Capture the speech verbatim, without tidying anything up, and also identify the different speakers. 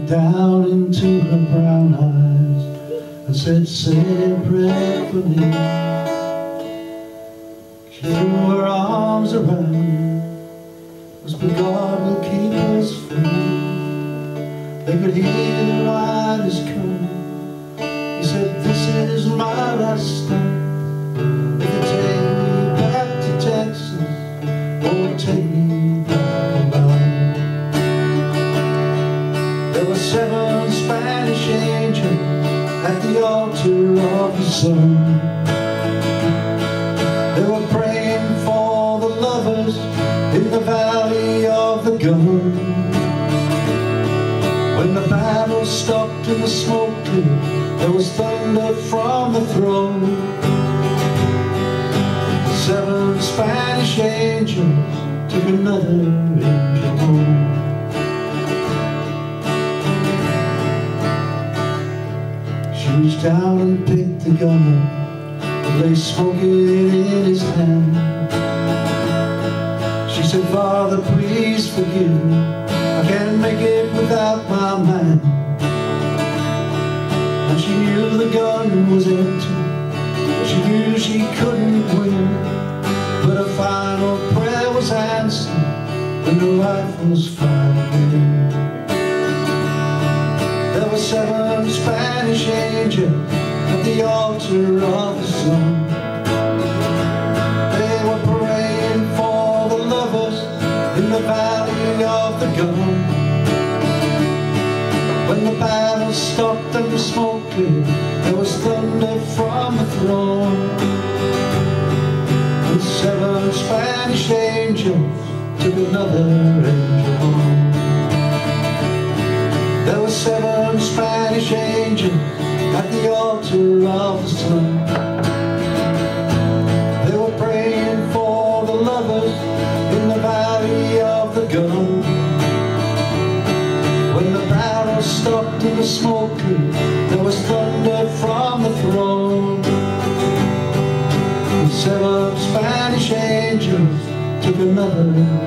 Speaker 1: looked down into her brown eyes and said, "Say a prayer for me." She threw her arms around me, whispered, "God will keep us free." They could hear the riders come. He said, "This is my last stop. They could take me back to Texas or take me back alive." There were seven Spanish angels at the altar of the sun. They were praying for the lovers in the valley of the gun. When the battle stopped and the smoke cleared, there was thunder from the throne. Seven Spanish angels took another angel home. She reached out and picked the gun up that lay smoking in his hand. She said, "Father, please forgive me. I can't make it without my man." And she knew the gun was empty. She knew she couldn't win. But her final prayer was answered when the rifles fired again. There were seven Spanish angels at the altar of the sun. They were praying for the lovers in the valley of the gun. When the battle stopped and the smoke cleared, there was thunder from the throne. And seven Spanish angels took another angel home. There were seven Spanish angels at the altar of the sun. They were praying for the lovers in the valley of the gun. When the battle stopped and the smoke cleared, there was thunder from the throne. And seven Spanish angels took another